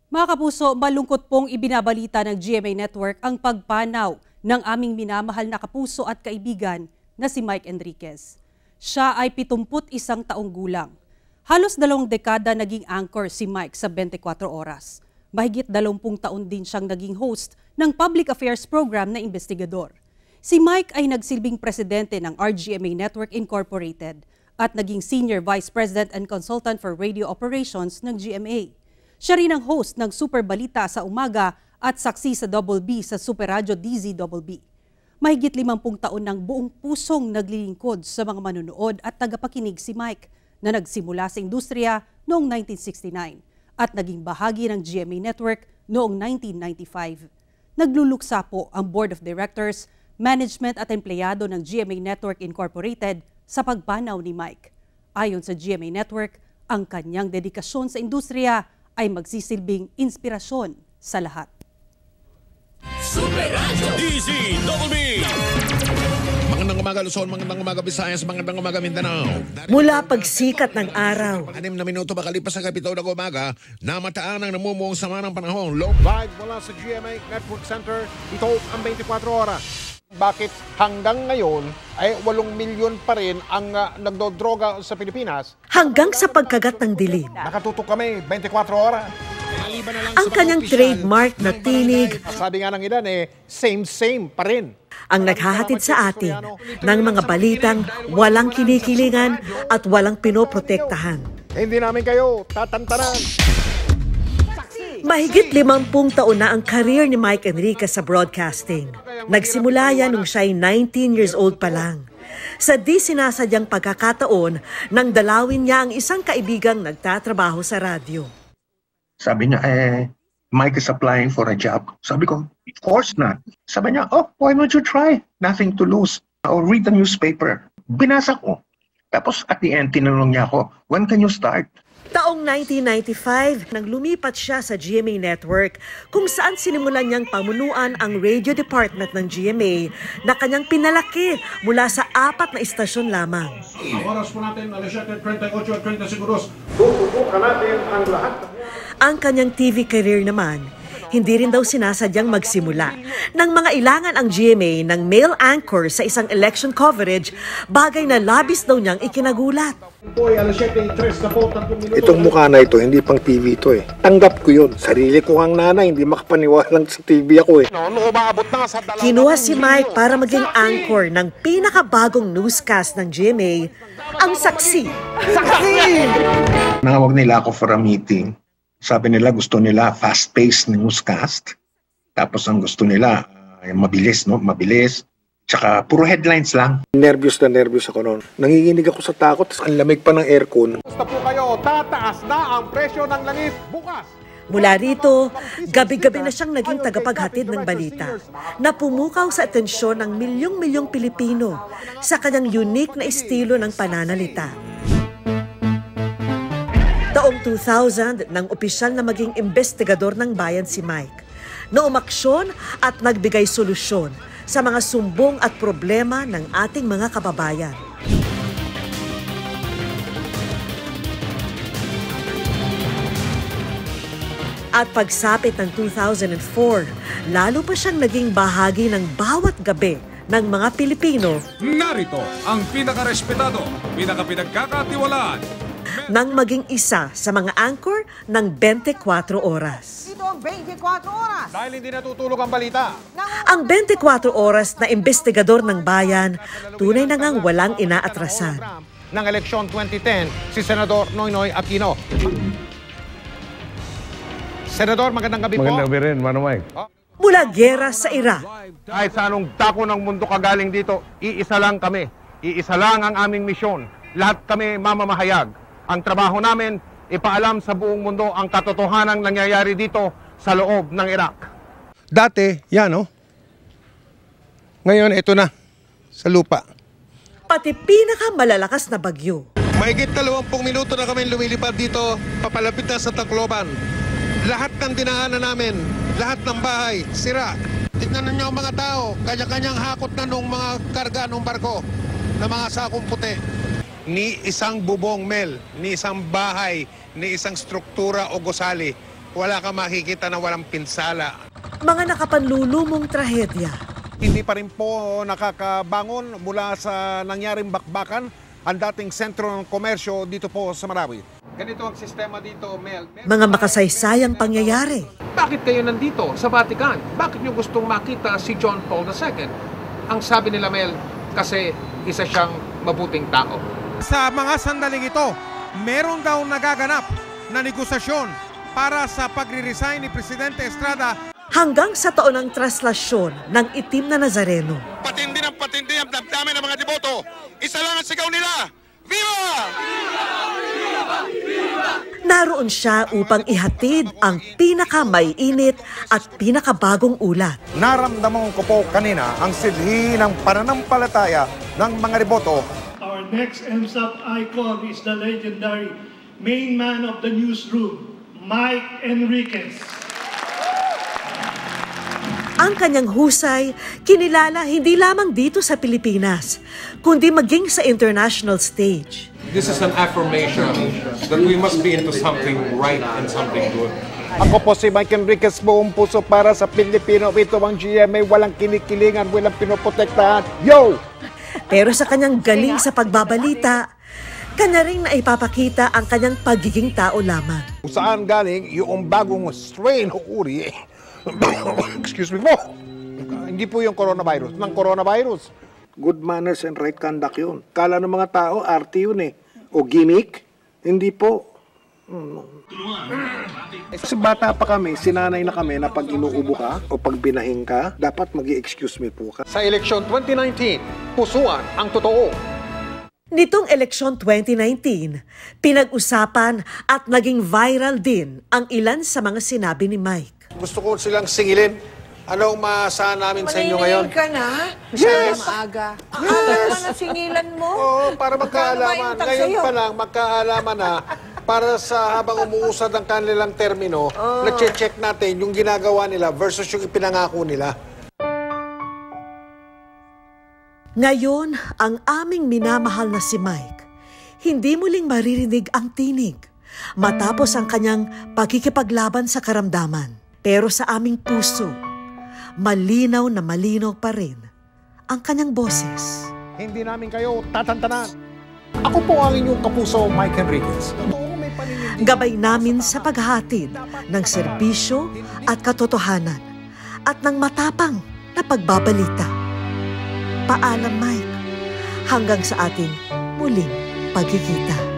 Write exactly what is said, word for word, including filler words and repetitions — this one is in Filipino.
Mga kapuso, malungkot pong ibinabalita ng G M A Network ang pagpanaw ng aming minamahal na kapuso at kaibigan na si Mike Enriquez. Siya ay pitungput isang taong gulang. Halos dalawang dekada naging anchor si Mike sa twenty-four oras. Mahigit dalawampung taon din siyang naging host ng public affairs program na investigador. Si Mike ay nagsilbing presidente ng R G M A Network Incorporated at naging senior vice president and consultant for radio operations ng G M A. Siya rin ang host ng Super Balita sa umaga at saksi sa Double B sa Super Radio D Z Double B. Mahigit limampung taon ng buong pusong naglilingkod sa mga manunood at tagapakinig si Mike na nagsimula sa industriya noong nineteen sixty-nine at naging bahagi ng G M A Network noong nineteen ninety-five. Nagluluksa po ang Board of Directors, Management at empleyado ng G M A Network Incorporated sa pagpanaw ni Mike. Ayon sa G M A Network, ang kanyang dedikasyon sa industriya ay magsisilbing inspirasyon sa lahat. Super Radio D Z Double B. Magandang umaga Luzon, magandang umaga Visayas, magandang umaga Mindanao. Mula pagsikat ng araw. Anim na minuto makalipas sa kapitaw ng umaga, namataan ang namumuong sama ng panahon. Low live mula sa G M A Network Center, ito ang twenty-four oras. Bakit hanggang ngayon ay walong milyon pa rin ang uh, nagdodroga sa Pilipinas? Hanggang sa pagkagat ng dilim. Nakatutok kami twenty-four oras. Ang kanyang trademark na tinig. Sabi nga ng ilan eh, same-same pa rin. Ang naghahatid sa atin ng mga balitang walang kinikilingan at walang pinoprotektahan. Hindi namin kayo tatantanan. Mahigit limampung taon na ang career ni Mike Enriquez sa broadcasting. Nagsimula yan nung siya'y nineteen years old pa lang. Sa di sinasadyang pagkakataon, nang dalawin niya ang isang kaibigang nagtatrabaho sa radyo. Sabi niya, eh, Mike is applying for a job. Sabi ko, of course not. Sabi niya, oh, why don't you try? Nothing to lose. Or read the newspaper. Binasa ko. Tapos at the end, tinanong niya ako, when can you start? Taong nineteen ninety-five, nang lumipat siya sa G M A Network, kung saan sinimulan niyang pamunuan ang radio department ng G M A na kanyang pinalaki mula sa apat na istasyon lamang. Oras po natin, alas siyete trenta-ocho at treinta segundos. Tututukan natin ang lahat. Ang kanyang T V career naman, hindi rin daw sinasadyang magsimula. Nang mga ilangan ang G M A ng male anchor sa isang election coverage, bagay na labis daw niyang ikinagulat. Itong mukha na ito, hindi pang T V ito eh. Tanggap ko yun. Sarili ko ang nanay, hindi makapaniwalang sa T V ako eh. No, no, umaabot na sa dalawa. Kinuha si Mike para maging anchor ng pinakabagong newscast ng G M A, ang Saksi. Saksi! Nangawag nila ako for a meeting. Sabi nila gusto nila fast-paced newscast. Tapos ang gusto nila uh, mabilis, no? Mabilis. Tsaka puro headlines lang. Nervyos na nervyos ako noon. Nanginginig ako sa takot, ang lamig pa ng aircon. Gusto po kayo, tataas na ang presyo ng langis bukas. Mula rito, gabi-gabi na siyang naging tagapaghatid ng balita na pumukaw sa atensyon ng milyong-milyong Pilipino sa kanyang unique na estilo ng pananalita. Taong two thousand, nang opisyal na maging investigador ng bayan si Mike, na umaksyon at nagbigay solusyon sa mga sumbong at problema ng ating mga kababayan. At pagsapit ng two thousand four, lalo pa siyang naging bahagi ng bawat gabi ng mga Pilipino. Narito ang pinakarespetado, pinakapinagkakatiwalaan, nang maging isa sa mga anchor ng twenty-four oras. Ito ang twenty-four oras. Dahil hindi natutulog ang balita. Ang twenty-four oras na investigador ng bayan, tunay na ngang walang inaatrasan. Ng eleksyon twenty ten, si Senador Noynoy Aquino. Senador, magandang gabi po. Magandang gabi rin, Mano Mike. Mula giyera sa Iraq. Kahit sa anong dako ng mundo kagaling dito, iisa lang kami. Iisa lang ang aming misyon. Lahat kami mamamahayag. Ang trabaho namin, ipaalam sa buong mundo ang katotohanang nangyayari dito sa loob ng Iraq. Dati, yan no? Ngayon, ito na, sa lupa. Pati pinakamalalakas na bagyo. Mahigit dalawampung minuto na kami lumilipad dito, papalapit na sa Tacloban. Lahat ng dinaanan namin, lahat ng bahay, sira. Tignan ninyo ang mga tao, kanya-kanyang hakot na nung mga karga nung barko na mga sakong puti. Ni isang bubong, Mel, ni isang bahay, ni isang struktura o gusali wala kang makikita na walang pinsala. Mga nakapanlulumong trahedya. Hindi pa rin po nakakabangon mula sa nangyaring bakbakan ang dating sentro ng komersyo dito po sa Marawi. Ganito ang sistema dito, Mel. Mga makasaysayang pangyayari. Bakit kayo nandito sa Vatican? Bakit nyo gustong makita si John Paul the Second? Ang sabi nila, Mel, kasi isa siyang mabuting tao. Sa mga sandaling ito, meron daw nagaganap na negosasyon para sa pagre-resign ni Presidente Estrada. Hanggang sa taon ng traslasyon ng itim na Nazareno. Patindi ng patindi ang damdamin ng mga deboto. Isa lang ang sigaw nila. Viva! Naroon siya upang ihatid ang pinakamaiinit at pinakabagong ulat. Naramdaman ko po kanina ang silhi ng pananampalataya ng mga deboto. Our next M S A P icon is the legendary main man of the newsroom, Mike Enriquez. Ang kanyang husay, kinilala hindi lamang dito sa Pilipinas, kundi maging sa international stage. This is an affirmation that we must be into something right and something good. Ako po si Mike Enriquez, buong puso para sa Pilipino. Ito ang G M A, walang kinikilingan, walang pinoprotektahan. Yo! Pero sa kanyang galing sa pagbabalita, kanya rin na ipapakita ang kanyang pagiging tao lamang. Kung saan galing yung bagong strain o uri, excuse me po, hindi po yung coronavirus, ng coronavirus. Good manners and right conduct yun. Kala ng mga tao, arte yun eh. O gimmick, hindi po. Kasi bata pa kami, sinanay na kami na pag inuubo ka o pag binahing ka, dapat mag-i-excuse me po ka. Sa eleksyon twenty nineteen, pusuan ang totoo. Nitong eleksyon twenty nineteen, pinag-usapan at naging viral din ang ilan sa mga sinabi ni Mike. Gusto ko silang singilin. Anong maasahan namin sa inyo ngayon? Maniningil ka na? Yes! Maaga. Yes! Yes! Ano na singilan mo? Oo, para magkaalaman. Magkano ba yung Ngayon sa'yo? pa lang, magkaalaman na para sa habang umuusad ang kanilang termino, oh. na-check natin yung ginagawa nila versus yung ipinangako nila. Ngayon, ang aming minamahal na si Mike, hindi muling maririnig ang tinig matapos ang kanyang pagkikipaglaban sa karamdaman. Pero sa aming puso, malinaw na malinaw pa rin ang kanyang boses. Hindi namin kayo tatantanan. Ako po ang inyong kapuso, Mike Enriquez. May paninindig. Gabay namin sa paghahatid ng serbisyo at katotohanan at ng matapang na pagbabalita. Paalam, Mike, hanggang sa ating muling pagkikita.